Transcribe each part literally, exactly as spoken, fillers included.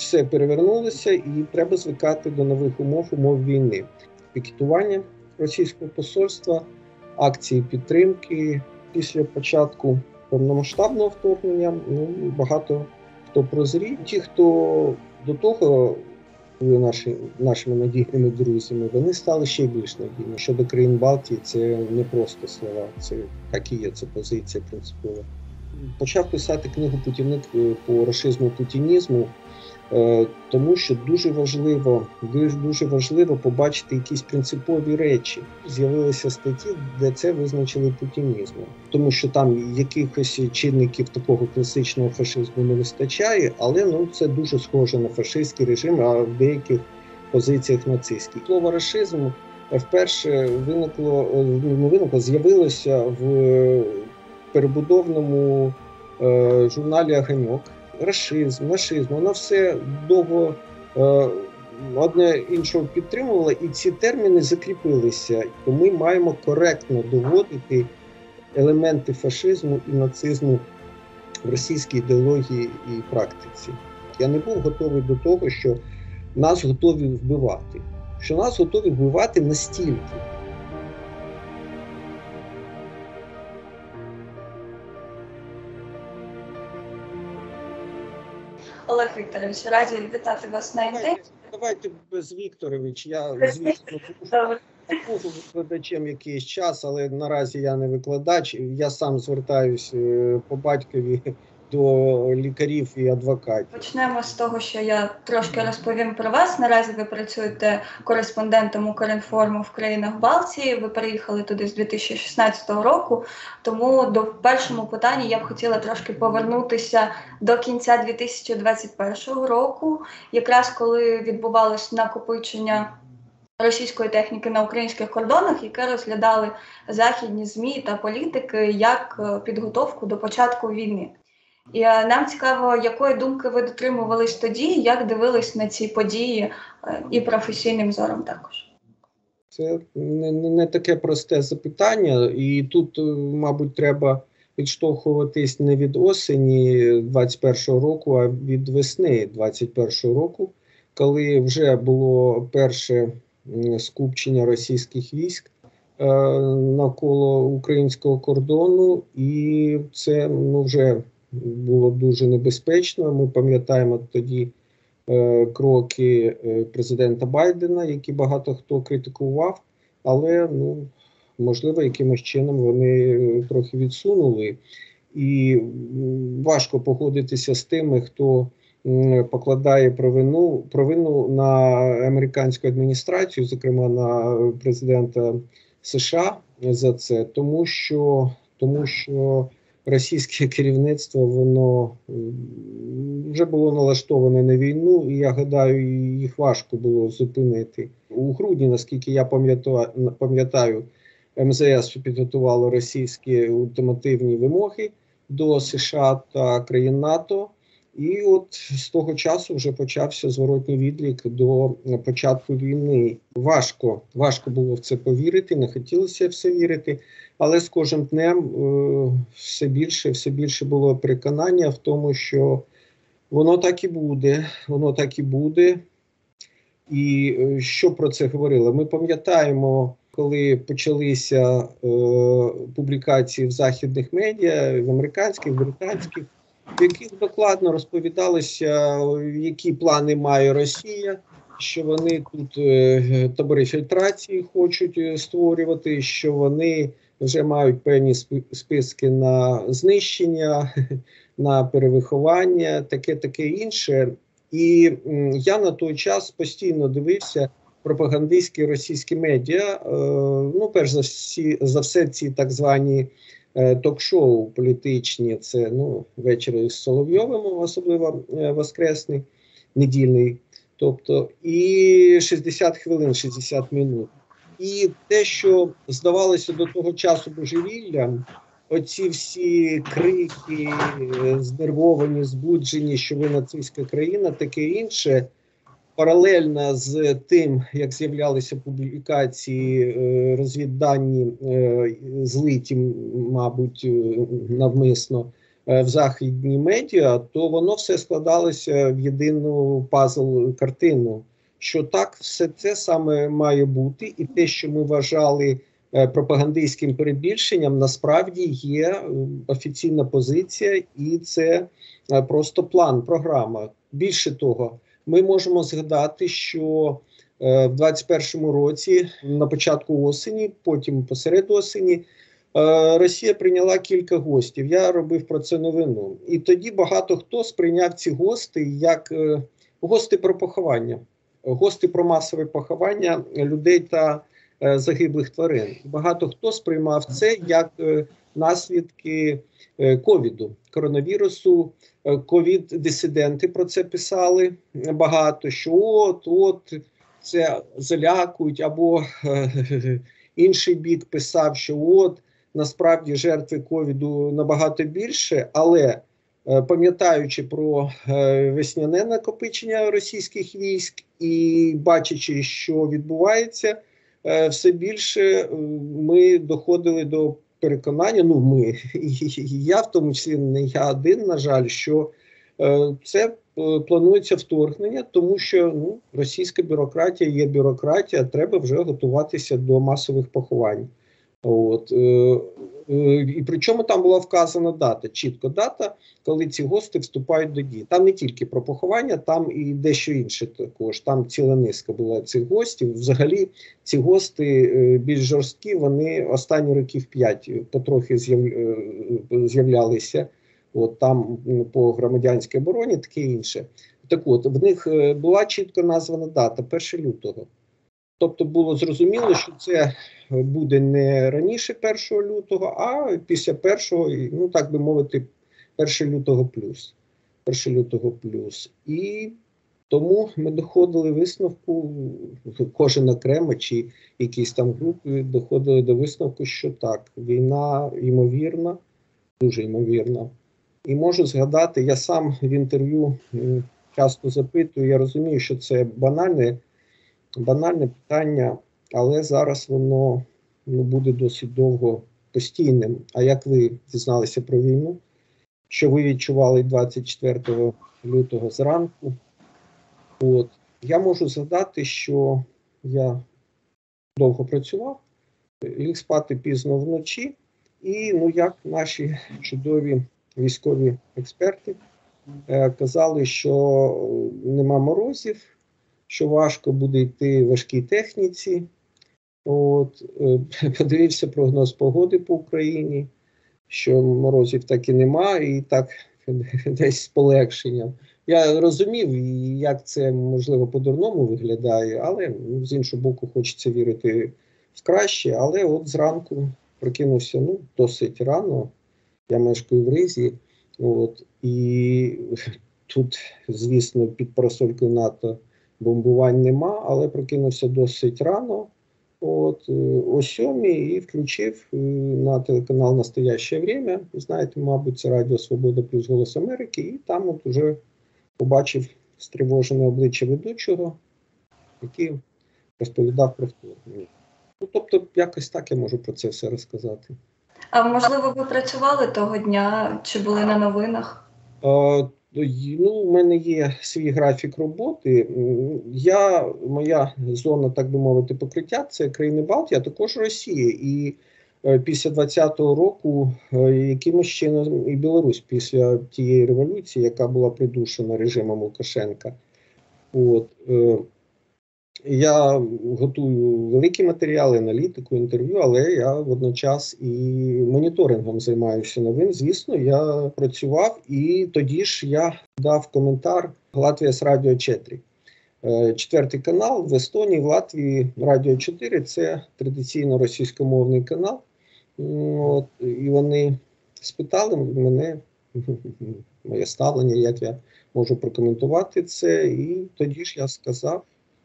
все перевернулося і треба звикати до нових умов, умов війни. Пікетування російського посольства, акції підтримки після початку повномасштабного вторгнення, ну, багато хто прозрів. Ті, хто до того були наші, нашими надійними друзями, вони стали ще більш надійними. Щодо країн Балтії, це не просто слова, це так і є, це позиція принципова. Почав писати книгу «Путівник по рашизму, путінізму», тому що дуже важливо, дуже, дуже важливо побачити якісь принципові речі. З'явилися статті, де це визначили путінізмом. Тому що там якихось чинників такого класичного фашизму не вистачає, але ну, це дуже схоже на фашистський режим, а в деяких позиціях нацистський. Слово рашизм вперше виникло, не виникло, з'явилося в перебудовному е, журналі «Огоньок». Рашизм, нашизм, воно все довго е, одне іншого підтримувало, і ці терміни закріпилися. То ми маємо коректно доводити елементи фашизму і нацизму в російській ідеології і практиці. Я не був готовий до того, що нас готові вбивати. Що нас готові вбивати настільки. Олег Вікторович, раді вітати вас на ІНТ. Давайте, давайте без Вікторович. Я, звісно, був викладачем якийсь час, але наразі я не викладач. Я сам звертаюсь по батькові до лікарів і адвокатів. Почнемо з того, що я трошки розповім про вас. Наразі ви працюєте кореспондентом Укрінформу в країнах Балтії. Ви переїхали туди з дві тисячі шістнадцятого року. Тому до першому питанні я б хотіла трошки повернутися до кінця дві тисячі двадцять першого року, якраз коли відбувалось накопичення російської техніки на українських кордонах, яке розглядали західні ЗМІ та політики як підготовку до початку війни. І нам цікаво, якої думки ви дотримувались тоді, як дивились на ці події і професійним зором також? Це не, не таке просте запитання, і тут, мабуть, треба відштовхуватись не від осені двадцять першого року, а від весни двадцять першого року, коли вже було перше скупчення російських військ е, навколо українського кордону, і це ну, вже було дуже небезпечно. Ми пам'ятаємо тоді е, кроки е, президента Байдена, які багато хто критикував, але, ну, можливо, якимось чином вони трохи відсунули. І важко погодитися з тими, хто м, покладає провину, провину на американську адміністрацію, зокрема на президента США за це, тому що, тому що російське керівництво, воно вже було налаштоване на війну, і я гадаю, їх важко було зупинити. У грудні, наскільки я пам'ятаю, ем зе ес підготувало російські ультимативні вимоги до США та країн НАТО, і от з того часу вже почався зворотній відлік до початку війни. Важко, важко було в це повірити, не хотілося в це вірити, але з кожним днем е, все більше, все більше було переконання в тому, що воно так і буде, воно так і буде. І е, що про це говорили? Ми пам'ятаємо, коли почалися е, публікації в західних медіа, в американських, британських, в яких докладно розповідалося, які плани має Росія, що вони тут е, табори фільтрації хочуть створювати, що вони вже мають певні списки на знищення, на перевиховання, таке, таке інше. І м, я на той час постійно дивився пропагандистські російські медіа, е, ну, перш за, всі, за все ці так звані е, ток-шоу політичні, це ну, вечір з Соловйовим, особливо е, воскресний, недільний, тобто, і шістдесят хвилин, шістдесят минут. І те, що здавалося до того часу божевіллям, оці всі крики, знервовані, збуджені, що ви нацистська країна, таке інше, паралельно з тим, як з'являлися публікації, розвіддані, злиті, мабуть, навмисно в західній медіа, то воно все складалося в єдину пазл-картину, що так все це саме має бути, і те, що ми вважали пропагандистським перебільшенням, насправді є офіційна позиція, і це просто план, програма. Більше того, ми можемо згадати, що в двадцять першому році, на початку осені, потім посеред осені, Росія прийняла кілька гостів. Я робив про це новину. І тоді багато хто сприйняв ці гости як гости про поховання, гости про масове поховання людей та загиблих тварин. Багато хто сприймав це як наслідки ковіду, коронавірусу. Ковід-дисиденти про це писали багато, що от, от, це залякують, або е, інший бік писав, що от, насправді жертви ковіду набагато більше, але е, пам'ятаючи про е, весняне накопичення російських військ і бачачи, що відбувається, е, все більше е, ми доходили до переконання, ну ми, і я в тому числі, не я один, на жаль, що е, це е, планується вторгнення, тому що ну, російська бюрократія є бюрократія, треба вже готуватися до масових поховань. От, е, е, і причому там була вказана дата, чітко дата, коли ці гости вступають до дії. Там не тільки про поховання, там і дещо інше також. Там ціла низка була цих гостів. Взагалі ці гости е, більш жорсткі, вони останні років п'ять потрохи з'являлися. От там по громадянській обороні, таке інше. Так от, в них була чітко названа дата, першого лютого. Тобто було зрозуміло, що це буде не раніше першого лютого, а після першого, ну так би мовити, першого лютого плюс. першого лютого плюс. І тому ми доходили висновку, кожен окремо чи якісь там групи доходили до висновку, що так, війна ймовірна, дуже ймовірна. І можу згадати, я сам в інтерв'ю часто запитую, я розумію, що це банальне, банальне питання, але зараз воно ну, буде досить довго постійним. А як ви дізналися про війну? Що ви відчували двадцять четвертого лютого зранку? От. Я можу згадати, що я довго працював, ліг спати пізно вночі, і ну, як наші чудові військові експерти е, казали, що нема морозів, що важко буде йти важкій техніці. От, е, подивився прогноз погоди по Україні, що морозів так і нема, і так десь з полегшенням. Я розумів, як це, можливо, по-дурному виглядає, але з іншого боку хочеться вірити в краще. Але от зранку прокинувся ну, досить рано, я мешкаю в Ризі, от, і тут, звісно, під парасолькою НАТО бомбувань нема, але прокинувся досить рано, от, о сьомій, і включив на телеканал «Настояще время». Ви знаєте, мабуть, це Радіо Свобода плюс Голос Америки, і там от уже побачив стривожене обличчя ведучого, який розповідав про вторгнення. Ну, тобто, якось так я можу про це все розказати. А можливо, ви працювали того дня, чи були на новинах? А, ну, у мене є свій графік роботи. Я, моя зона, так би мовити, покриття – це країни Балтії, а також Росія. І е, після двадцятого року е, якимось чином і Білорусь після тієї революції, яка була придушена режимом Лукашенка. От, е, я готую великі матеріали, аналітику, інтерв'ю, але я водночас і моніторингом займаюся новин. Звісно, я працював, і тоді ж я дав коментар «Латвія з Радіо чотири». Четвертий канал в Естонії, в Латвії Радіо чотири – це традиційно російськомовний канал. От, і вони спитали мене, моє ставлення, як я можу прокоментувати це, і тоді ж я сказав,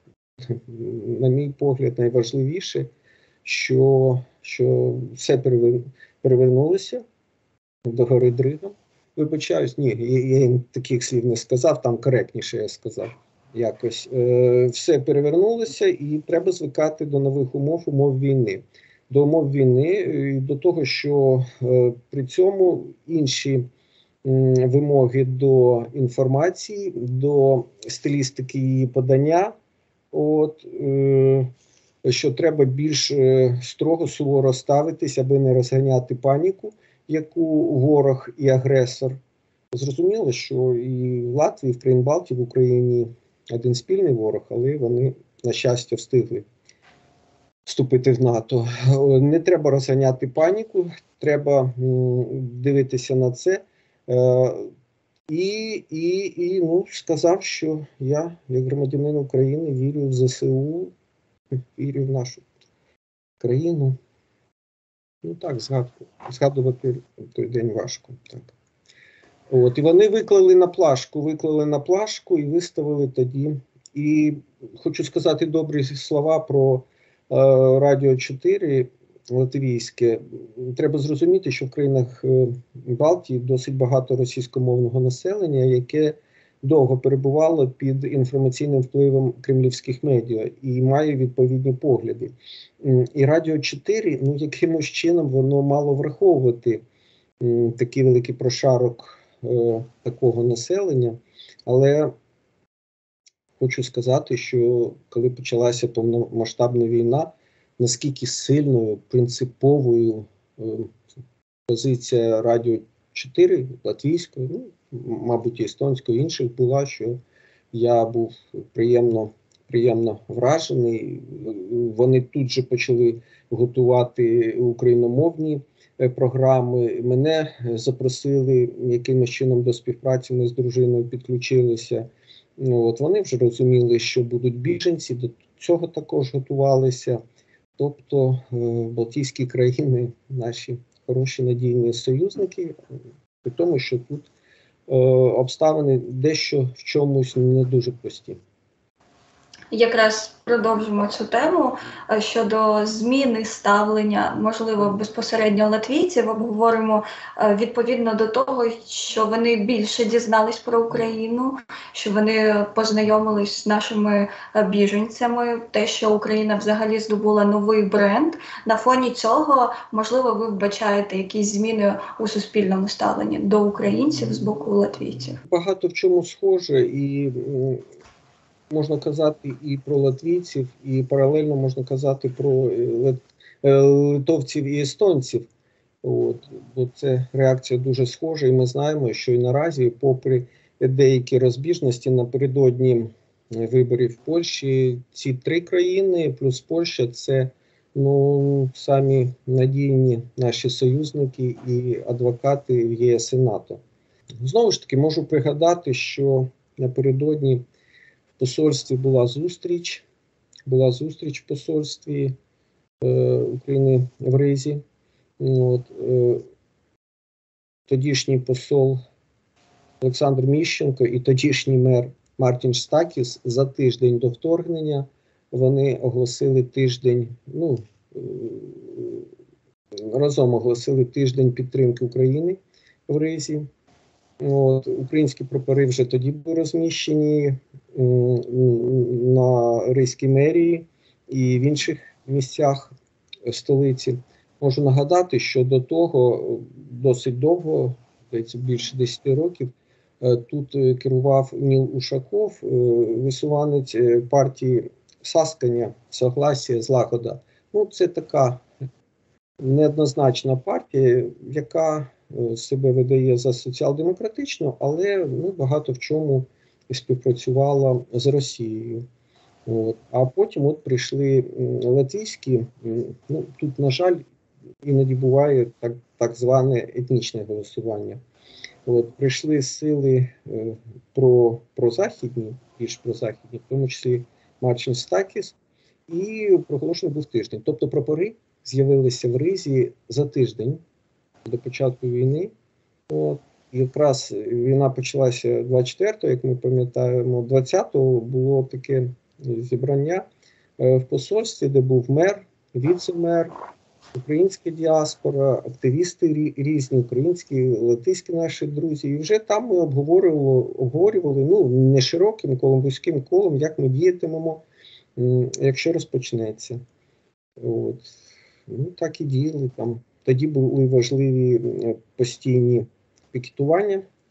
на мій погляд, найважливіше, що, що все перевернулося до гори дригом. Вибачаюсь, ні, я, я їм таких слів не сказав, там коректніше я сказав. Якось. Е, все перевернулося і треба звикати до нових умов, умов війни. До умов війни і до того, що е, при цьому інші вимоги до інформації, до стилістики її подання. От, що треба більш строго, суворо ставитись, аби не розганяти паніку, яку ворог і агресор. Зрозуміло, що і в Латвії, і в країн Балтії, в Україні один спільний ворог, але вони, на щастя, встигли вступити в НАТО. Не треба розганяти паніку, треба дивитися на це. І, і, і ну, сказав, що я, як громадянин України, вірю в ЗСУ, вірю в нашу країну. Ну так, згадувати той день важко. Так. От, і вони виклали на плашку, виклали на плашку і виставили тоді. І хочу сказати добрі слова про е, Радіо чотири латвійське. Треба зрозуміти, що в країнах Балтії досить багато російськомовного населення, яке довго перебувало під інформаційним впливом кремлівських медіа і має відповідні погляди. І Радіо чотири, ну, якимось чином воно мало враховувати м, такий великий прошарок е, такого населення, але хочу сказати, що коли почалася повномасштабна війна, наскільки сильною, принциповою е, позиція Радіо чотири, латвійської, ну, мабуть, естонської, інших була, що я був приємно, приємно вражений. Вони тут же почали готувати україномовні програми. Мене запросили якимось чином до співпраці, ми з дружиною підключилися. От, вони вже розуміли, що будуть біженці, до цього також готувалися. Тобто Балтійські країни, наші хороші надійні союзники, при тому, що тут е, обставини дещо в чомусь не дуже прості. Якраз продовжимо цю тему щодо зміни ставлення, можливо, безпосередньо латвійців, обговоримо відповідно до того, що вони більше дізнались про Україну, що вони познайомились з нашими біженцями, те, що Україна взагалі здобула новий бренд. На фоні цього, можливо, ви вбачаєте якісь зміни у суспільному ставленні до українців з боку латвійців? Багато в чому схоже, і можна казати і про латвійців, і паралельно можна казати про литовців і естонців. От, бо це реакція дуже схожа, і ми знаємо, що і наразі, попри деякі розбіжності напередодні виборів в Польщі, ці три країни плюс Польща – це ну, самі надійні наші союзники і адвокати в ЄС і НАТО. Знову ж таки, можу пригадати, що напередодні в посольстві була зустріч, була зустріч в посольстві е, України в Ризі. От, е, тодішній посол Олександр Міщенко і тодішній мер Мартін Штакіс за тиждень до вторгнення вони оголосили тиждень, ну, е, разом оголосили тиждень підтримки України в Ризі. От, українські прапори вже тоді були розміщені на Ризькій мерії і в інших місцях столиці. Можу нагадати, що до того досить довго, більше десяти років, тут керував Ніл Ушаков, висуванець партії Саскання, Согласія, Злагода. Ну, це така неоднозначна партія, яка себе видає за соціал-демократичну, але ну, багато в чому співпрацювала з Росією. От. А потім от прийшли латвійські, ну, тут, на жаль, іноді буває так, так зване етнічне голосування. От, прийшли сили е, про, прозахідні, більш прозахідні, в тому числі Мартін Штакіс, і проголошений був тиждень. Тобто прапори з'явилися в Ризі за тиждень до початку війни. От. І якраз війна почалася двадцять четвертого, як ми пам'ятаємо, двадцятого було таке зібрання в посольстві, де був мер, віце-мер, українська діаспора, активісти різні, українські, латиські наші друзі. І вже там ми обговорювали, обговорювали ну, не широким колом, вузьким колом, як ми діятимемо, якщо розпочнеться. От. Ну, так і діяли там. Тоді були важливі постійні пікетування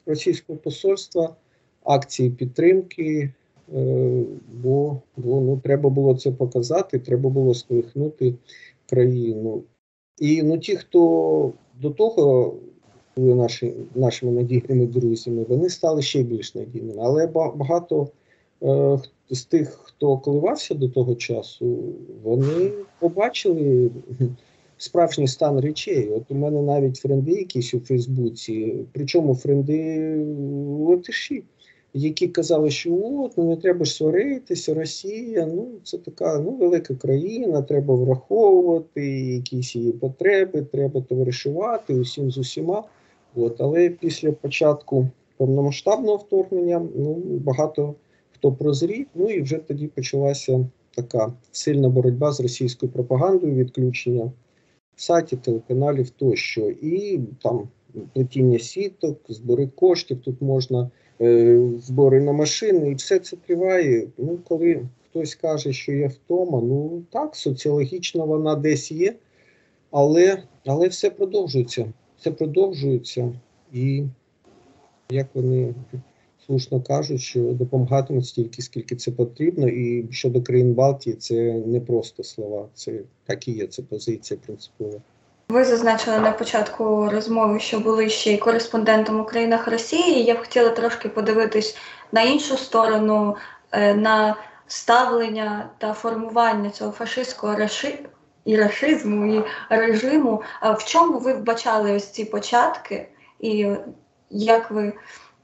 російського посольства, акції підтримки, бо, бо ну, треба було це показати, треба було сколихнути країну. І ну, ті, хто до того були наші, нашими надійними друзями, вони стали ще більш надійними. Але багато е, з тих, хто коливався до того часу, вони побачили справжній стан речей. От у мене навіть френди якісь у Фейсбуці, причому френди латиші, які казали, що от, ну не треба ж сваритися, Росія, ну це така ну, велика країна, треба враховувати якісь її потреби, треба товаришувати усім з усіма. От, але після початку повномасштабного вторгнення ну, багато хто прозрів, ну і вже тоді почалася така сильна боротьба з російською пропагандою, відключення сайтів, телеканалів тощо. І там плетіння сіток, збори коштів, тут можна е, збори на машини, і все це триває. Ну, коли хтось каже, що є втома, ну так, соціологічно вона десь є, але, але все продовжується. Все продовжується, і, як вони слушно кажуть, що допомагатимуть стільки, скільки це потрібно, і щодо країн Балтії це не просто слова, це так і є, це позиція принципова. Ви зазначили на початку розмови, що були ще й кореспондентом у країнах Росії. Я б хотіла трошки подивитись на іншу сторону, на ставлення та формування цього фашистського рашизму. І рашизму, і режиму. А в чому ви вбачали ось ці початки, і як ви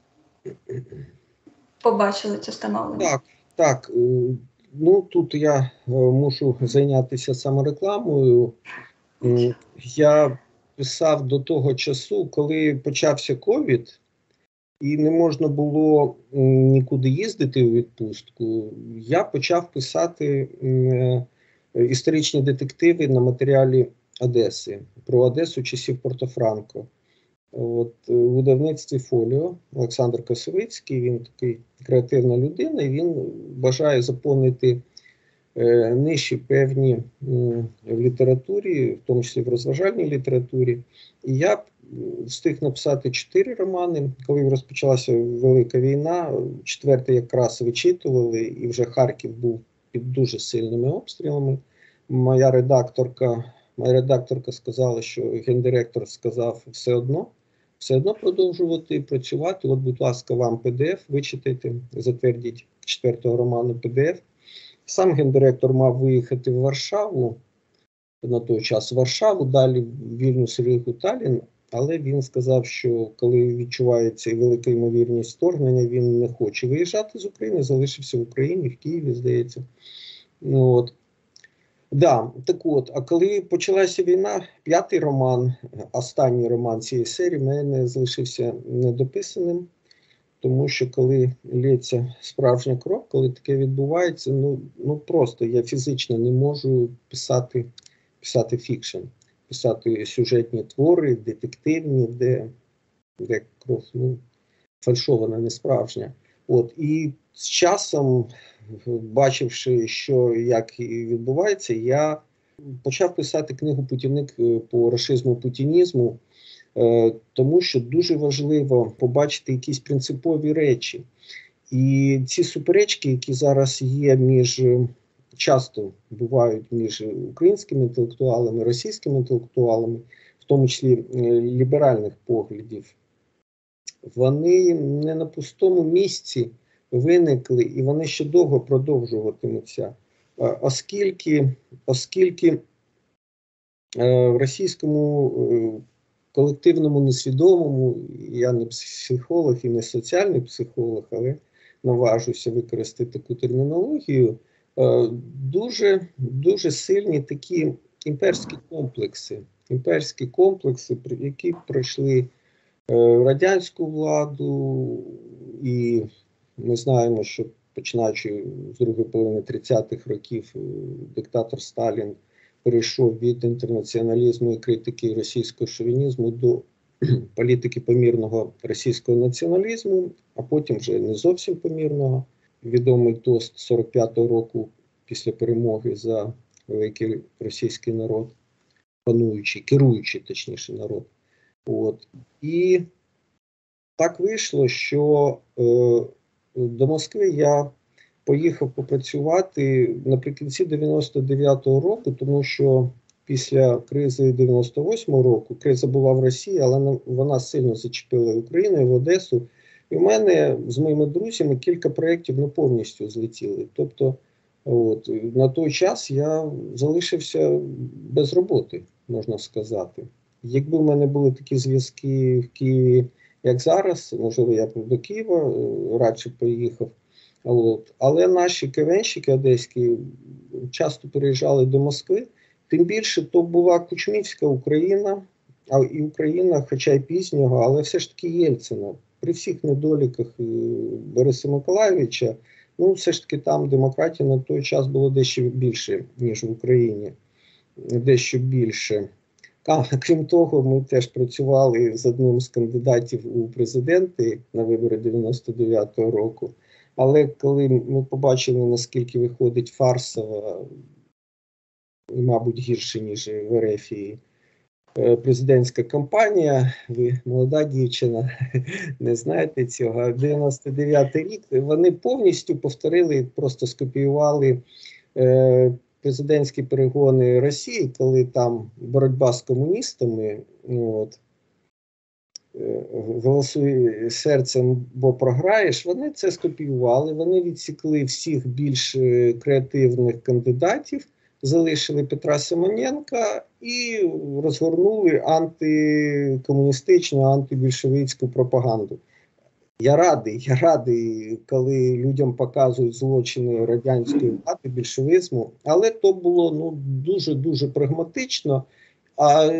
побачили це становлення? Так, так. Ну, тут я мушу зайнятися саморекламою. Я писав до того часу, коли почався ковід, і не можна було нікуди їздити у відпустку, я почав писати історичні детективи на матеріалі Одеси, про Одесу часів Порто-Франко. От, у видавництві «Фоліо» Олександр Косовицький, він такий креативна людина, і він бажає заповнити е, ниші певні е, в літературі, в тому числі в розважальній літературі. І я встиг написати чотири романи. Коли розпочалася Велика війна, четвертий якраз вичитували, і вже Харків був під дуже сильними обстрілами. Моя редакторка, моя редакторка сказала, що гендиректор сказав все одно, все одно продовжувати працювати. От, будь ласка, вам пі ді еф, вичитайте, затвердіть четвертого роману пі ді еф. Сам гендиректор мав виїхати в Варшаву, на той час в Варшаву, далі в Вільнюс, Ригу, Таллін, але він сказав, що коли відчувається велика ймовірність вторгнення, він не хоче виїжджати з України, залишився в Україні, в Києві, здається. Ну, от. Да, так от, а коли почалася війна, п'ятий роман, останній роман цієї серії, мене залишився недописаним, тому що коли лється справжня кров, коли таке відбувається, ну, ну просто я фізично не можу писати, писати фікшн, писати сюжетні твори, детективні, де, де кров ну, фальшована, не справжня. От, і з часом, бачивши, що як відбувається, я почав писати книгу «Путівник по рашизму, путінізму», тому що дуже важливо побачити якісь принципові речі. І ці суперечки, які зараз є між, часто бувають між українськими інтелектуалами, російськими інтелектуалами, в тому числі ліберальних поглядів, вони не на пустому місці виникли, і вони ще довго продовжуватимуться, оскільки, оскільки в російському колективному несвідомому, я не психолог і не соціальний психолог, але наважуся використати таку термінологію, дуже, дуже сильні такі імперські комплекси, імперські комплекси, які пройшли радянську владу, і ми знаємо, що починаючи з другої половини тридцятих років диктатор Сталін перейшов від інтернаціоналізму і критики російського шовінізму до політики помірного російського націоналізму, а потім вже не зовсім помірного. Відомий тост сорок п'ятого року після перемоги за великий російський народ, пануючий, керуючий, точніше, народ. От. І так вийшло, що е, до Москви я поїхав попрацювати наприкінці дев'яносто дев'ятого року, тому що після кризи дев'яносто восьмого року, криза була в Росії, але вона сильно зачепила Україну і в Одесу. І в мене з моїми друзями кілька проєктів ну, повністю злетіли. Тобто, от, на той час я залишився без роботи, можна сказати. Якби в мене були такі зв'язки в Києві, як зараз, можливо, я б до Києва радше поїхав. От. Але наші КВНщики одеські часто переїжджали до Москви. Тим більше, то була Кучмівська Україна, а і Україна, хоча й пізнього, але все ж таки Єльцина. При всіх недоліках Бориса Миколайовича, ну, все ж таки там демократія на той час було дещо більше, ніж в Україні. Дещо більше. А, крім того, ми теж працювали з одним з кандидатів у президенти на вибори дев'яносто дев'ятого року. Але коли ми побачили, наскільки виходить фарсова, і, мабуть, гірше, ніж в Ерефії, президентська кампанія, ви молода дівчина, не знаєте цього, дев'яносто дев'ятий рік, вони повністю повторили, просто скопіювали е, президентські перегони Росії, коли там боротьба з комуністами, от, е, голосуй серцем, бо програєш, вони це скопіювали, вони відсікли всіх більш креативних кандидатів, залишили Петра Симоненка і розгорнули антикомуністичну, антибільшовицьку пропаганду. Я радий, я радий, коли людям показують злочини радянської влади, більшовизму, але то було ну, дуже-дуже прагматично, а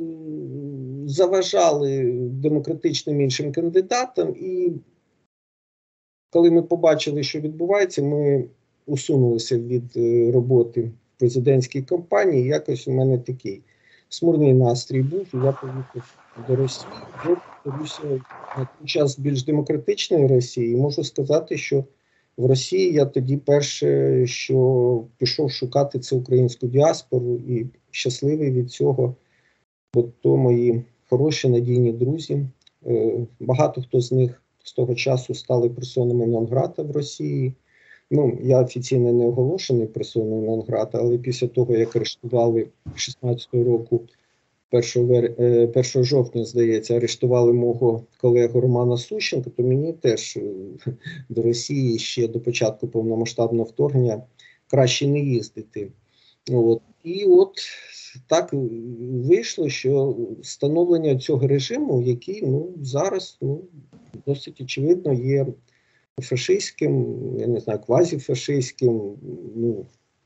заважали демократичним іншим кандидатам, і коли ми побачили, що відбувається, ми усунулися від роботи президентській кампанії, якось у мене такий смурний настрій був, і я поїхав до Росії, до на той час більш демократичної Росії. І можу сказати, що в Росії я тоді перше, що пішов шукати, це українську діаспору, і щасливий від цього, бо то мої хороші, надійні друзі. Багато хто з них з того часу стали персонами нон-грата в Росії. Ну, я офіційно не оголошений персоною нон-грата, але після того, як арештували шістнадцятого року, першого жовтня, здається, арештували мого колегу Романа Сущенка, то мені теж до Росії ще до початку повномасштабного вторгнення краще не їздити. От. І от так вийшло, що встановлення цього режиму, який ну, зараз ну, досить очевидно є фашистським, я не знаю, квазіфашистським, ну,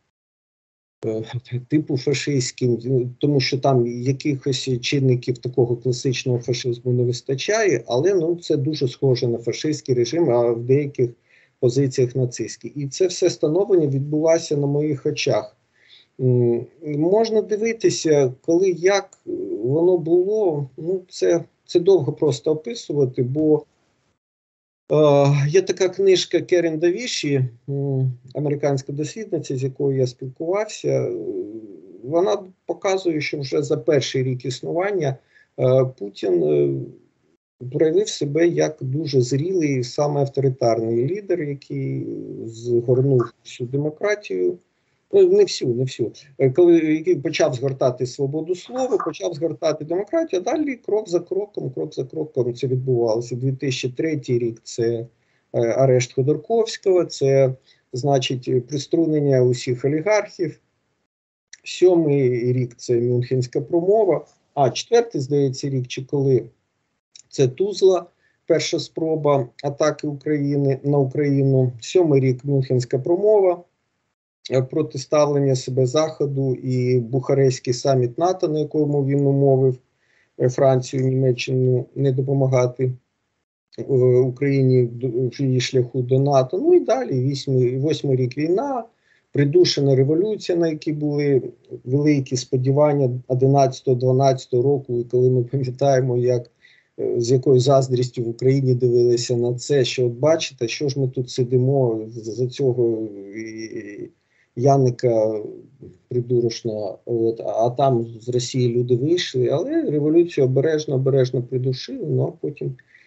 типу фашистським, тому що там якихось чинників такого класичного фашизму не вистачає, але ну, це дуже схоже на фашистський режим, а в деяких позиціях нацистський. І це все становлення відбулося на моїх очах. Можна дивитися, коли, як воно було, ну, це, це довго просто описувати, бо Uh, є така книжка Керен Давіші, американська дослідниця, з якою я спілкувався. Вона показує, що вже за перший рік існування uh, Путін uh, проявив себе як дуже зрілий, саме авторитарний лідер, який згорнув всю демократію. Ну, не всю, не всю. Коли який почав згортати свободу слова, почав згортати демократію, а далі крок за кроком, крок за кроком це відбувалося. дві тисячі третій рік – це арешт Ходорковського, це, значить, приструнення усіх олігархів. Сьомий рік – це Мюнхенська промова. А четвертий, здається, рік, чи коли – це Тузла, перша спроба атаки України на Україну. Сьомий рік – Мюнхенська промова. Протиставлення себе Заходу і Бухарестський саміт НАТО, на якому він умовив Францію, Німеччину не допомагати Україні в її шляху до НАТО. Ну і далі, вісьмий, восьмий рік війна, придушена революція, на якій були великі сподівання одинадцятого-дванадцятого року, і коли ми пам'ятаємо, як з якою заздрістю в Україні дивилися на це, що от бачите, що ж ми тут сидимо за цього і Яника придурочного, от, а там з Росії люди вийшли, але революцію обережно-обережно придушили, ну а потім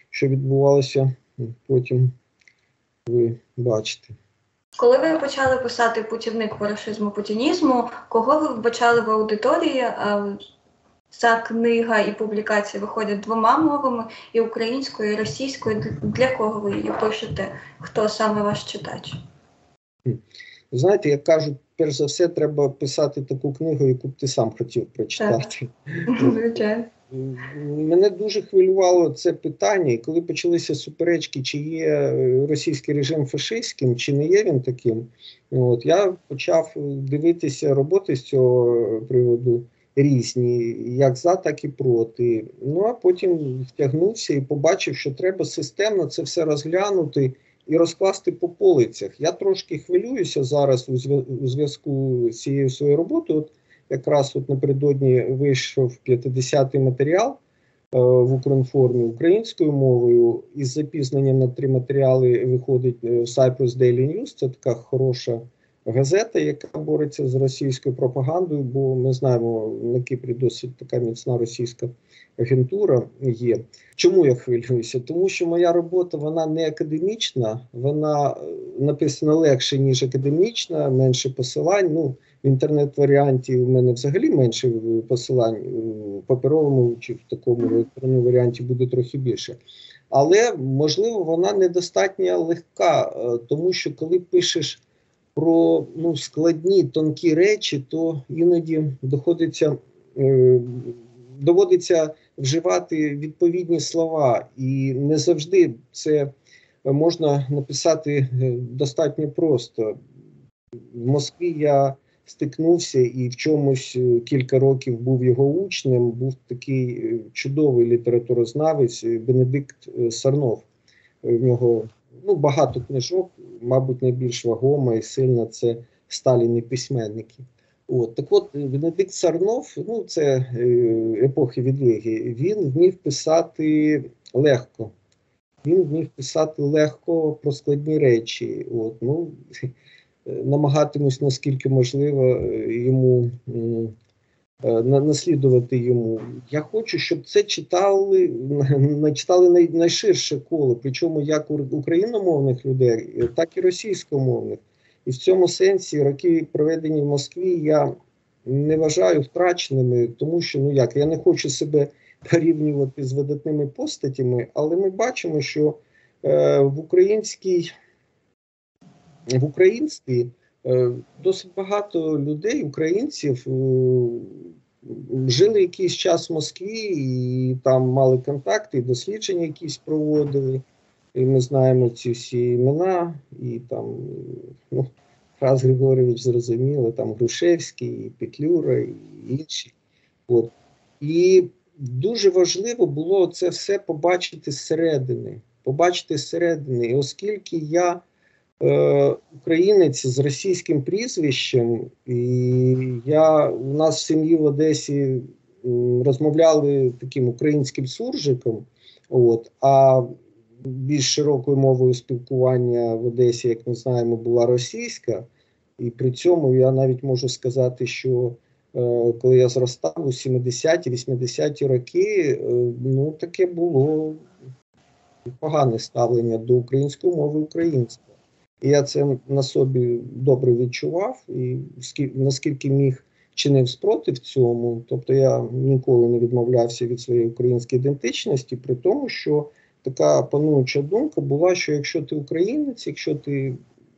що відбувалося потім, ви бачите. Коли ви почали писати «Путівник по рашизму, путінізму», кого ви вбачали в аудиторії? Ця книга і публікація виходять двома мовами, і українською, і російською. Для кого ви її пишете? Хто саме ваш читач? Знаєте, як кажуть, перш за все, треба писати таку книгу, яку б ти сам хотів прочитати. Звичайно. Мене дуже хвилювало це питання, і коли почалися суперечки, чи є російський режим фашистським, чи не є він таким, от, я почав дивитися роботи з цього приводу різні, як за, так і проти. Ну, а потім втягнувся і побачив, що треба системно це все розглянути і розкласти по полицях. Я трошки хвилююся зараз у зв'язку з цією своєю роботою. От якраз от напередодні вийшов п'ятдесятий матеріал е, в Укрінформі українською мовою. Із запізненням на три матеріали виходить в Cyprus Daily News. Це така хороша газета, яка бореться з російською пропагандою, бо ми знаємо, на Кіпрі досить така міцна російська агентура є. Чому я хвилююся? Тому що моя робота, вона не академічна, вона написана легше, ніж академічна, менше посилань. Ну, в інтернет-варіанті у мене взагалі менше посилань, в паперовому чи в такому електронному варіанті буде трохи більше. Але, можливо, вона недостатньо легка, тому що коли пишеш про ну, складні, тонкі речі, то іноді доходиться, е, доводиться вживати відповідні слова. І не завжди це можна написати достатньо просто. В Москві я стикнувся і в чомусь кілька років був його учнем, був такий чудовий літературознавець Бенедикт Сарнов. В нього ну, багато книжок, мабуть, найбільш вагома і сильна – це «Сталін і письменники». От. Так от, Бенедикт Сарнов, ну, це епохи відлиги, він вмів писати легко. Він вмів писати легко про складні речі. От. Ну, намагатимусь, наскільки можливо, йому наслідувати йому. Я хочу, щоб це читали, читали най, найширше коло, причому як україномовних людей, так і російськомовних. І в цьому сенсі роки, проведені в Москві, я не вважаю втраченими, тому що, ну як, я не хочу себе порівнювати з видатними постатями, але ми бачимо, що е, в українській, в українстві е, досить багато людей, українців, е, жили якийсь час в Москві і там мали контакти, і дослідження якісь проводили. І ми знаємо ці всі імена, і там, ну, Тарас Григорович, зрозуміло, там Грушевський, і Петлюра, і інші. От. І дуже важливо було це все побачити зсередини. Побачити зсередини. І оскільки я е, українець з російським прізвищем, і я, у нас в сім'ї в Одесі м, розмовляли таким українським суржиком, от, а більш широкою мовою спілкування в Одесі, як ми знаємо, була російська. І при цьому я навіть можу сказати, що е, коли я зростав у сімдесяті-вісімдесяті роки, е, ну таке було погане ставлення до української мови українська. І я це на собі добре відчував, і наскільки міг чинив спротив цьому, тобто я ніколи не відмовлявся від своєї української ідентичності, при тому, що така пануюча думка була, що якщо ти українець, якщо ти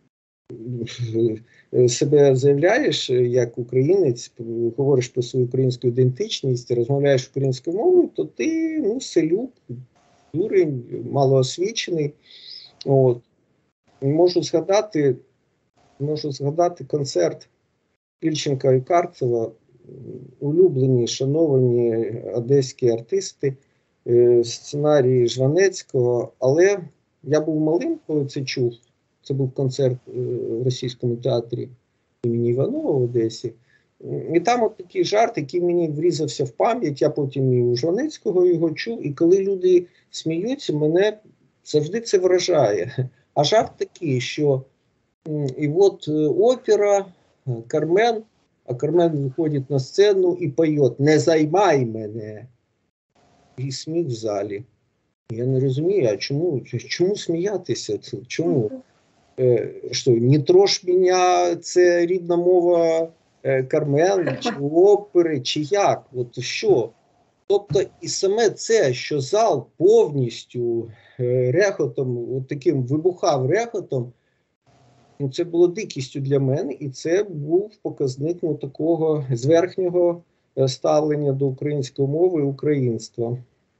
себе заявляєш як українець, говориш про свою українську ідентичність, розмовляєш українською мовою, то ти, ну, селюк, дурень, малоосвічений. От. Можу згадати, можу згадати концерт Ільченка і Карцева, улюблені, шановані одеські артисти, сценарії Жванецького, але я був малим, коли це чув. Це був концерт в Російському театрі імені Іванова в Одесі. І там от такий жарт, який мені врізався в пам'ять, я потім і у Жванецького його чув, і коли люди сміються, мене завжди це вражає. А жарт такий, що і от опера, Кармен, а Кармен виходить на сцену і поє «Не займай мене». І сміх в залі. Я не розумію, а чому, чому сміятися? Чому? Е, що, не трожь мене, це рідна мова е, Кармен, чи опери, чи як? От що? Тобто і саме це, що зал повністю е, рехотом, от таким вибухав рехотом, ну, це було дикістю для мене, і це був показник ну, такого зверхнього е, ставлення до української мови і українства.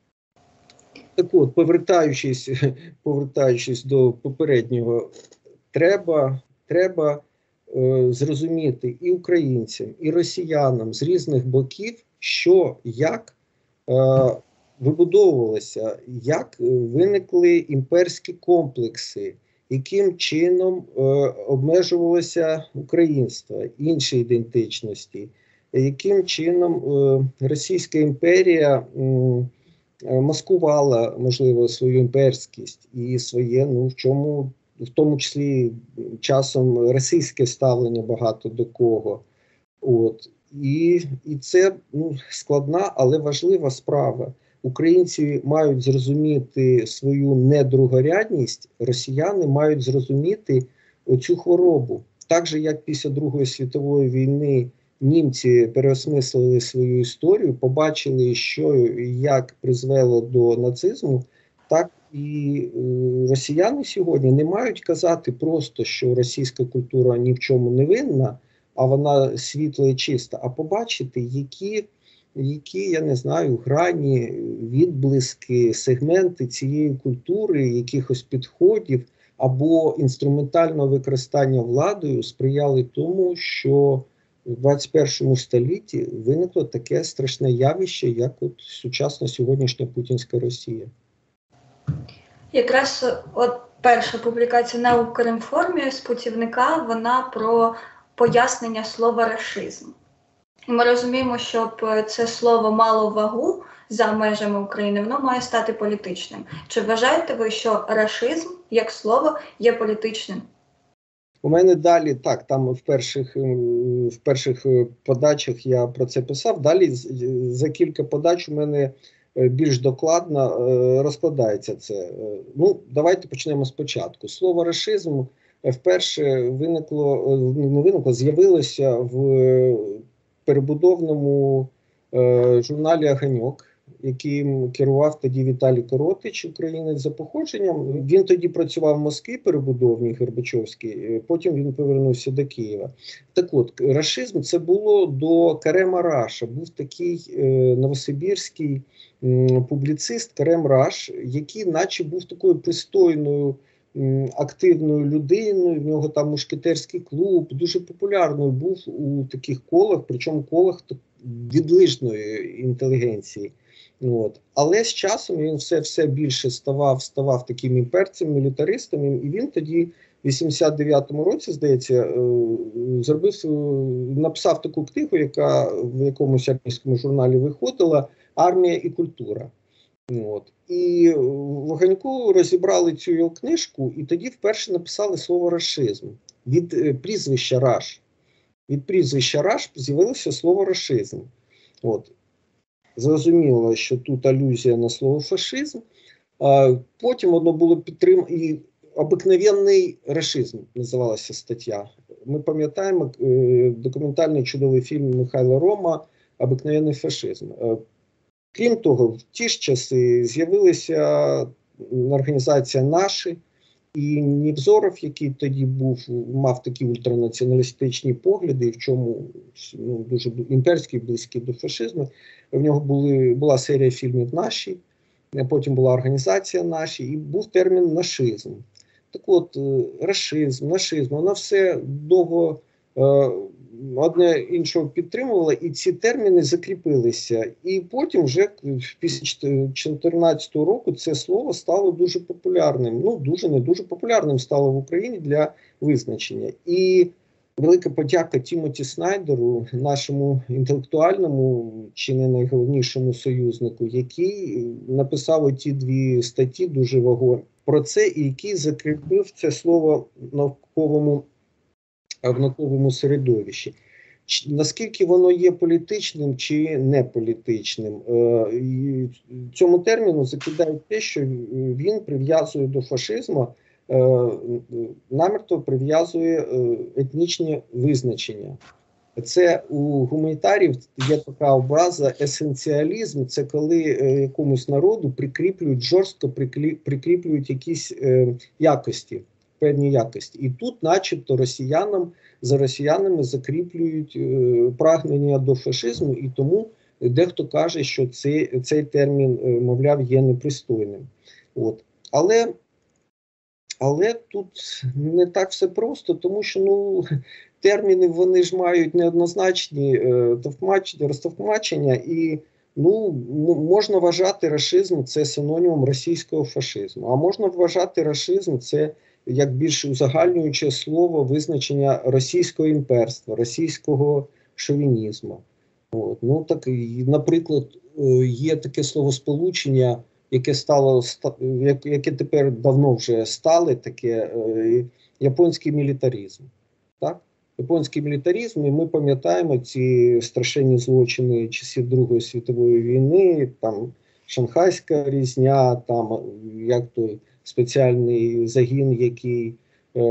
Так от, повертаючись, повертаючись до попереднього, треба, треба е, зрозуміти і українцям, і росіянам з різних боків, що, як е, вибудовувалося, як виникли імперські комплекси, яким чином е, обмежувалося українство, інші ідентичності, яким чином е, Російська імперія м, маскувала, можливо, свою імперськість і своє, ну, в чому, в тому числі часом російське ставлення багато до кого. От. І, і це ну, складна, але важлива справа. Українці мають зрозуміти свою недругорядність, росіяни мають зрозуміти оцю хворобу. Так же, як після Другої світової війни німці переосмислили свою історію, побачили, що як призвело до нацизму, так і е, росіяни сьогодні не мають казати просто, що російська культура ні в чому не винна, а вона світла і чиста, а побачити, які, які, я не знаю, грані, відблиски, сегменти цієї культури, якихось підходів або інструментального використання владою сприяли тому, що в двадцять першому столітті виникло таке страшне явище, як от сучасна сьогоднішня путінська Росія. Якраз от перша публікація на Укрінформі з путівника, вона про пояснення слова рашизм. І ми розуміємо, щоб це слово мало вагу за межами України, воно має стати політичним. Чи вважаєте ви, що рашизм, як слово, є політичним? У мене далі, так, там в перших, в перших подачах я про це писав, далі за кілька подач у мене більш докладно розкладається це. Ну, давайте почнемо спочатку. Слово рашизм вперше виникло, не виникло, з'явилося в перебудовному журналі «Огоньок», яким керував тоді Віталій Коротич, українець за походженням. Він тоді працював в Москві перебудовній, Горбачовській, потім він повернувся до Києва. Так от, рашизм – це було до Карема Раша. Був такий е, новосибірський м, публіцист Карем Раш, який наче був такою пристойною, м, активною людиною, в нього там мушкетерський клуб, дуже популярною був у таких колах, причому колах відлижної інтелігенції. От. Але з часом він все, все більше ставав, ставав таким імперцем, мілітаристом, і він тоді в вісімдесят дев'ятому році, здається, зробив, написав таку книгу, яка в якомусь армійському журналі виходила «Армія і культура». От. І в «Огоньку» розібрали цю його книжку, і тоді вперше написали слово «рашизм». Від прізвища Раш. Від прізвища Раш з'явилося слово «рашизм». От. Зрозуміло, що тут алюзія на слово фашизм. А потім воно було підтримано, і «Обикновенний рашизм» називалася стаття. Ми пам'ятаємо документальний чудовий фільм Михайла Рома «Обикновенний фашизм». Крім того, в ті ж часи з'явилася організація «Наші», і Нєвзоров, який тоді був, мав такі ультранаціоналістичні погляди, в чому ну, дуже імперський, близький до фашизму. В нього були, була серія фільмів «Наші», потім була організація «Наші», і був термін «нашизм». Так от, рашизм, нашизм, воно все довго е, одне іншого підтримувало, і ці терміни закріпилися. І потім вже після дві тисячі чотирнадцятого року це слово стало дуже популярним. Ну, дуже, не дуже популярним стало в Україні для визначення. І велика подяка Тімоті Снайдеру, нашому інтелектуальному, чи не найголовнішому союзнику, який написав оті дві статті дуже вагомі про це, і який закріпив це слово в науковому, в науковому середовищі. наскільки воно є політичним чи не політичним. І цьому терміну закидають те, що він прив'язує до фашизму, намертво прив'язує етнічні визначення. Це у гуманітарів є така образа есенціалізм, це коли якомусь народу прикріплюють, жорстко прикріплюють якісь якості, певні якості. І тут начебто росіянам, за росіянами закріплюють прагнення до фашизму, і тому дехто каже, що цей, цей термін, мовляв, є непристойним. От. Але, але тут не так все просто, тому що, ну, терміни, вони ж мають неоднозначні е, розтовкмачення, і, ну, можна вважати рашизм це синонімом російського фашизму, а можна вважати рашизм це як більш узагальнююче слово визначення російського імперства, російського шовінізму. От. Ну, так, наприклад, є таке словосполучення, яке стало, яке тепер давно вже стало, таке японський мілітаризм. Так? Японський мілітаризм, і ми пам'ятаємо ці страшенні злочини часів Другої світової війни, там Шанхайська різня, там як той спеціальний загін, який е,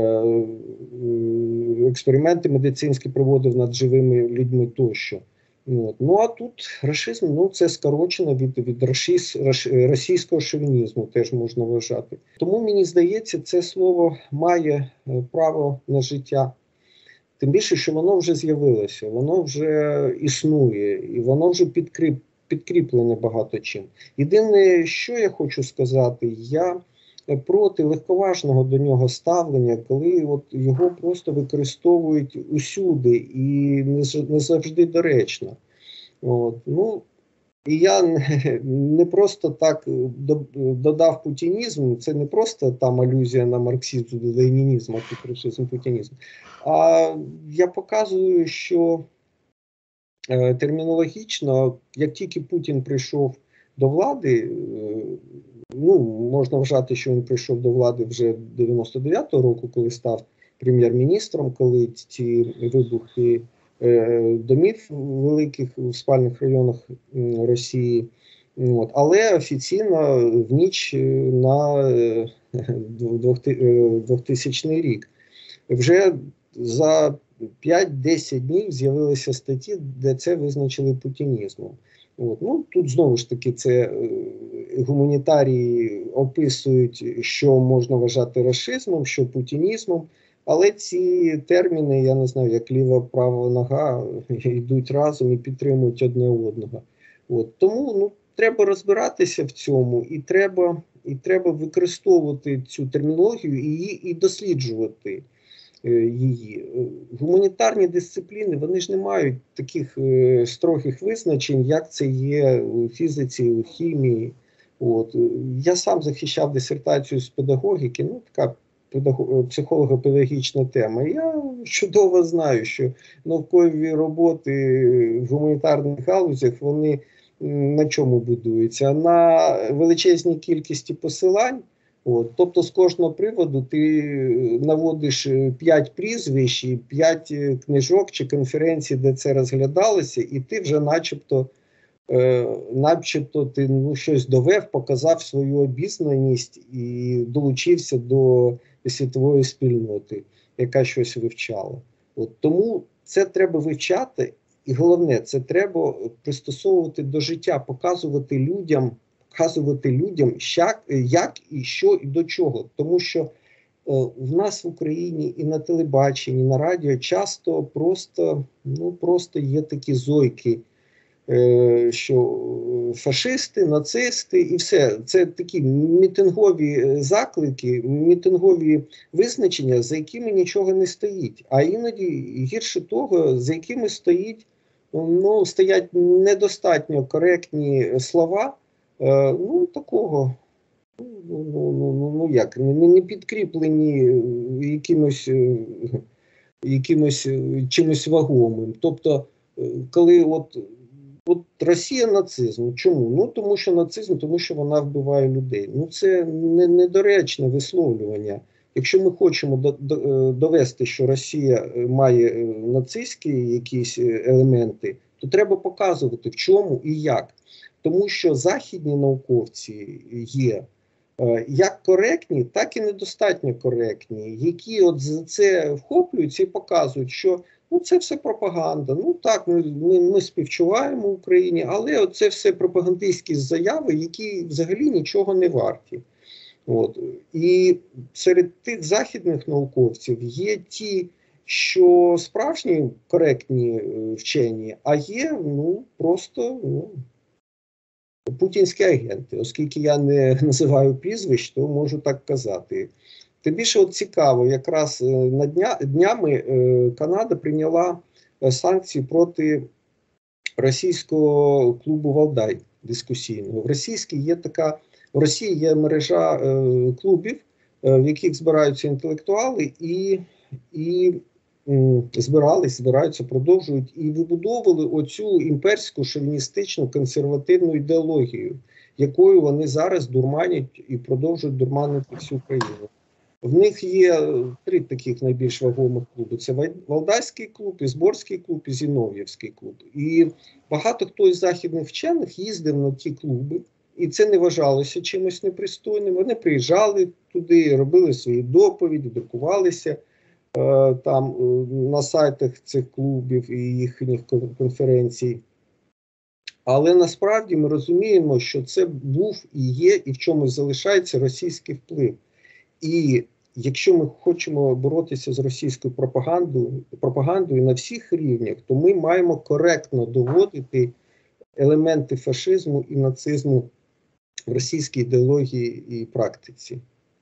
експерименти медицинські проводив над живими людьми тощо. От. Ну а тут рашизм, ну це скорочено від, від рашиз, раш, російського шовінізму, теж можна вважати. Тому мені здається, це слово має право на життя. Тим більше, що воно вже з'явилося, воно вже існує, і воно вже підкріп, підкріплене багато чим. Єдине, що я хочу сказати, я проти легковажного до нього ставлення, коли от його просто використовують усюди і не, не завжди доречно. От. Ну, і я не, не просто так додав путінізм, це не просто там алюзія на марксизм, ленінізм, антифашизм, путінізм, а я показую, що е, термінологічно, як тільки Путін прийшов до влади, е, ну, можна вважати, що він прийшов до влади вже дев'яносто дев'ятого року, коли став прем'єр-міністром, коли ці вибухи е, домів великих у спальних районах е, Росії. От. Але офіційно в ніч на е, двохтисячний рік. Вже за п'ять-десять днів з'явилися статті, де це визначили путінізмом. От. Ну, тут знову ж таки це е, гуманітарії описують, що можна вважати рашизмом, що путінізмом, але ці терміни, я не знаю, як ліва-права нога, йдуть разом і підтримують одне одного. От. Тому ну, треба розбиратися в цьому, і треба, і треба використовувати цю термінологію і, її, і досліджувати її. Гуманітарні дисципліни, вони ж не мають таких е, строгих визначень, як це є у фізиці, у хімії. От. Я сам захищав дисертацію з педагогіки, ну така психолого-педагогічна тема. Я чудово знаю, що наукові роботи в гуманітарних галузях, вони на чому будуються? На величезній кількості посилань. От, тобто з кожного приводу ти наводиш п'ять прізвищ і п'ять книжок чи конференцій, де це розглядалося, і ти вже начебто, е, начебто ти ну, щось довев, показав свою обізнаність і долучився до світової спільноти, яка щось вивчала. От, тому це треба вивчати, і головне, це треба пристосовувати до життя, показувати людям, показувати людям, як, як і що і до чого. Тому що е, в нас в Україні і на телебаченні, і на радіо часто просто, ну, просто є такі зойки, е, що фашисти, нацисти і все. Це такі мітингові заклики, мітингові визначення, за якими нічого не стоїть. А іноді, гірше того, за якими стоїть, ну, стоять недостатньо коректні слова, ну, такого, ну, ну, ну, ну як, не, не підкріплені якимось, якимось чимось вагомим. Тобто, коли от, от Росія нацизм, чому? Ну, тому що нацизм, тому що вона вбиває людей. Ну, це не, недоречне висловлювання. Якщо ми хочемо до, до, довести, що Росія має нацистські якісь елементи, то треба показувати, в чому і як. Тому що західні науковці є як коректні, так і недостатньо коректні, які от за це вхоплюються і показують, що ну, це все пропаганда. Ну так, ми, ми, ми співчуваємо Україні, але це все пропагандистські заяви, які взагалі нічого не варті. От. І серед тих західних науковців є ті, що справжні коректні вчені, а є ну, просто ну, путінські агенти. Оскільки я не називаю прізвищ, то можу так казати. Тим більше от цікаво, якраз на дня, днями Канада прийняла санкції проти російського клубу «Валдай» дискусійного. В російській є така, в Росії є мережа е, клубів, е, в яких збираються інтелектуали і, і м, збирались, збираються, продовжують і вибудовували оцю імперську шовіністичну консервативну ідеологію, якою вони зараз дурманять і продовжують дурманити всю країну. В них є три таких найбільш вагомих клуби. Це Валдайський клуб, Ізборський клуб і Зінов'євський клуб. І багато хто із західних вчених їздив на ті клуби, і це не вважалося чимось непристойним. Вони приїжджали туди, робили свої доповіді, друкувалися е, там е, на сайтах цих клубів і їхніх конференцій. Але насправді ми розуміємо, що це був і є, і в чомусь залишається російський вплив. І якщо ми хочемо боротися з російською пропагандою, пропагандою на всіх рівнях, то ми маємо коректно доводити елементи фашизму і нацизму в російській ідеології і практиці.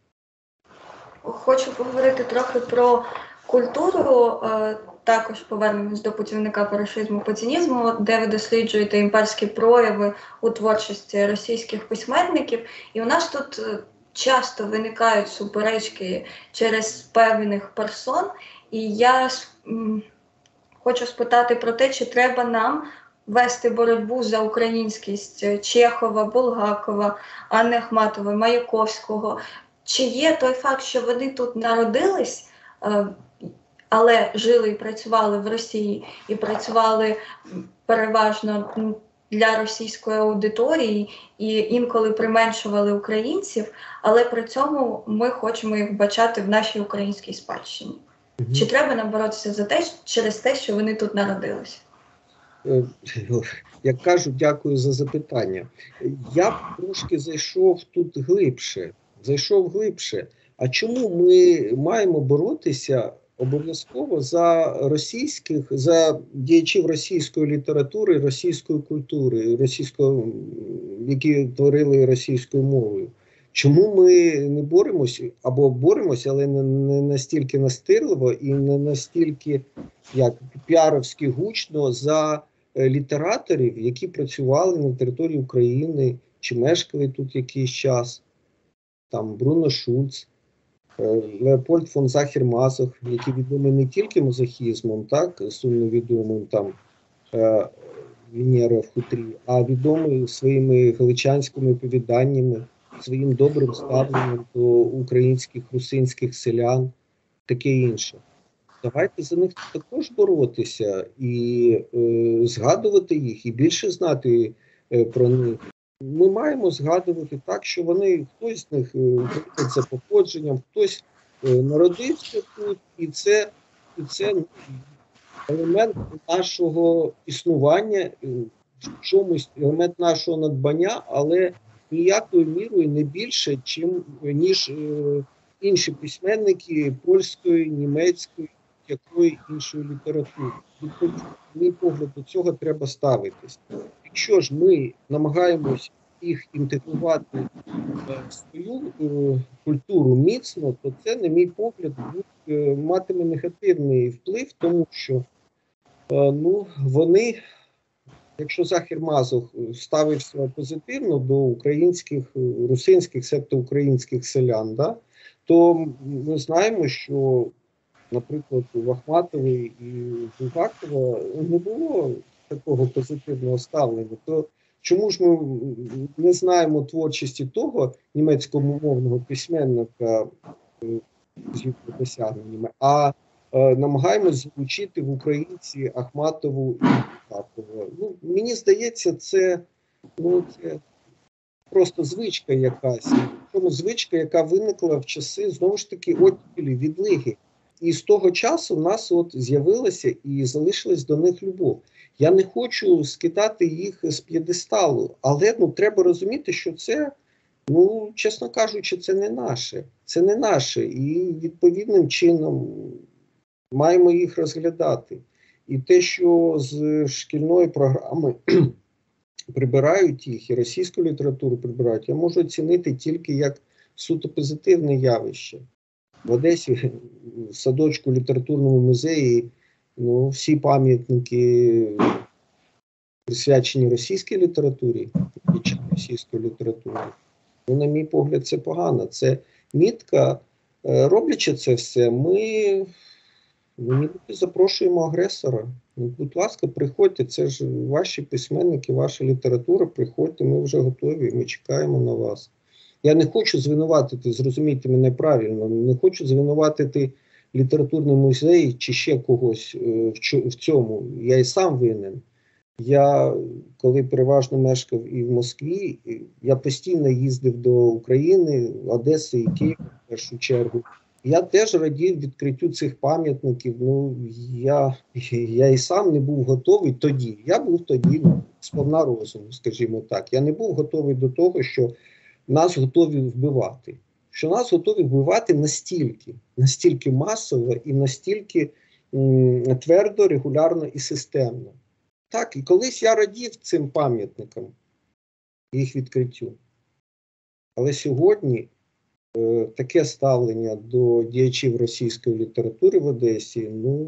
Хочу поговорити трохи про культуру, також повернемось до путівника по рашизму, путінізму, де ви досліджуєте імперські прояви у творчості російських письменників. І у нас тут часто виникають суперечки через певних персон. І я м, хочу спитати про те, чи треба нам вести боротьбу за українськість Чехова, Булгакова, Анни Ахматової, Маяковського. Чи є той факт, що вони тут народились, але жили і працювали в Росії, і працювали переважно для російської аудиторії, і інколи применшували українців, але при цьому ми хочемо їх бачати в нашій українській спадщині. Mm-hmm. Чи треба нам боротися за те, через те, що вони тут народились? Як кажуть, дякую за запитання. Я б трошки зайшов тут глибше. Зайшов глибше. А чому ми маємо боротися обов'язково за російських, за діячів російської літератури, російської культури, російської, які творили російською мовою? Чому ми не боремося, або боремося, але не, не настільки настирливо і не настільки як піаровськи гучно за літераторів, які працювали на території України чи мешкали тут якийсь час? Там Бруно Шульц, Леопольд фон Захер-Мазох, який відомий не тільки мазохізмом, так, сумно відомим там Венера в хутрі, а відомий своїми галичанськими оповіданнями, своїм добрим ставленням до українських, русинських селян, таке інше. Давайте за них також боротися і е, згадувати їх, і більше знати е, про них. Ми маємо згадувати так, що вони, хтось з них українець за походженням, хтось е, народився тут, і це, і це елемент нашого існування, в чомусь елемент нашого надбання, але ніякою мірою не більше, чим, ніж е, інші письменники польської, німецької, якої іншої літератури. Відповідно, мій погляд, до цього треба ставитись. Якщо ж ми намагаємось їх інтегрувати в свою е, культуру міцно, то це, на мій погляд, буде, е, матиме негативний вплив, тому що е, ну, вони, якщо Захер-Мазох ставився позитивно до українських, русинських, себто українських селян, да, то ми знаємо, що, наприклад, у Ахматової і Булгакова не було такого позитивного ставлення. То чому ж ми не знаємо творчості того німецькомовного письменника з його досягненнями, а е, намагаємось залучити в українці Ахматову і Ахматову. Ну, мені здається, це, ну, це просто звичка якась. Тому звичка, яка виникла в часи, знову ж таки, оттілі, відлиги. І з того часу в нас от з'явилася і залишилась до них любов. Я не хочу скидати їх з п'єдесталу, але ну, треба розуміти, що це, ну, чесно кажучи, це не наше. Це не наше. І відповідним чином маємо їх розглядати. І те, що з шкільної програми прибирають їх, і російську літературу прибирають, я можу оцінити тільки як суто позитивне явище. В Одесі, в садочку, літературному музеї, ну, всі пам'ятники присвячені російській літературі, російської літератури. Ну, на мій погляд, це погано. Це мітка. Роблячи це все, ми, ми запрошуємо агресора. Ну, будь ласка, приходьте, це ж ваші письменники, ваша література, приходьте, ми вже готові, ми чекаємо на вас. Я не хочу звинуватити, зрозумійте мене правильно, не хочу звинуватити літературний музей чи ще когось в цьому. Я і сам винен. Я, коли переважно мешкав і в Москві, я постійно їздив до України, Одеси і Києва в першу чергу. Я теж радів відкриттю цих пам'ятників. Ну, я, я і сам не був готовий тоді. Я був тоді ну, сповна розуму, скажімо так. Я не був готовий до того, що нас готові вбивати. Що нас готові вбивати настільки, настільки масово і настільки м, твердо, регулярно і системно. Так, і колись я радів цим пам'ятникам, їх відкриттю. Але сьогодні е, таке ставлення до діячів російської літератури в Одесі, ну,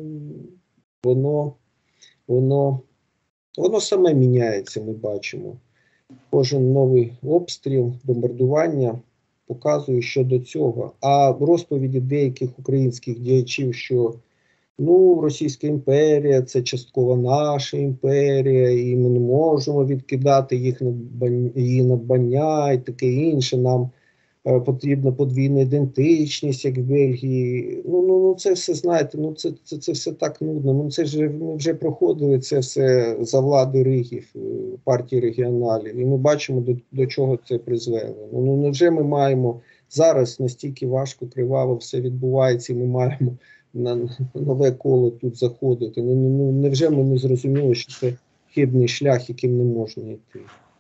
воно, воно, воно саме міняється, ми бачимо. Кожен новий обстріл, бомбардування показує щодо цього. А розповіді деяких українських діячів, що ну, Російська імперія – це частково наша імперія, і ми не можемо відкидати їх надбання, її надбання і таке інше. Нам е, потрібна подвійна ідентичність, як в Бельгії. Ну, ну, ну це все, знаєте, ну це, це, це все так нудно. Ну, це ж, ми вже проходили це все за влади Ригів, партії регіоналів, і ми бачимо, до, до чого це призвело. Ну, ну, невже ми маємо зараз настільки важко, криваво все відбувається, і ми маємо на нове коло тут заходити. Ну, ну, невже ми не зрозуміли, що це хибний шлях, яким не можна йти?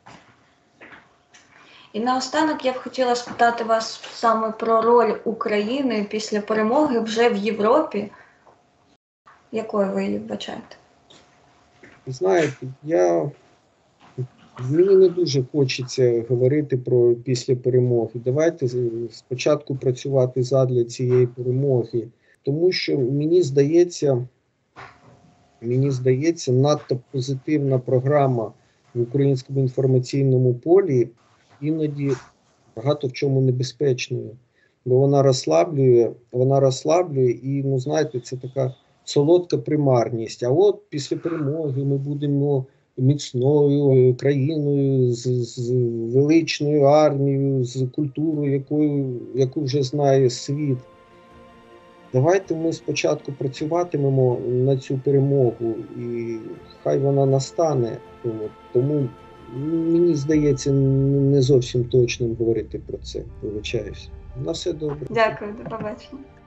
І наостанок я б хотіла спитати вас саме про роль України після перемоги вже в Європі. Якою ви її вбачаєте? Знаєте, я... мені не дуже хочеться говорити про після перемоги. Давайте спочатку працювати задля цієї перемоги. Тому що, мені здається, мені здається, надто позитивна програма в українському інформаційному полі іноді багато в чому небезпечною. Бо вона розслаблює, вона розслаблює і, ну, знаєте, це така солодка примарність. А от після перемоги ми будемо міцною країною, з, з величною армією, з культурою, якою, яку вже знає світ. Давайте ми спочатку працюватимемо на цю перемогу, і хай вона настане. Тому мені здається, не зовсім точним говорити про це. Вибачаюсь. На все добре. Дякую, до побачення.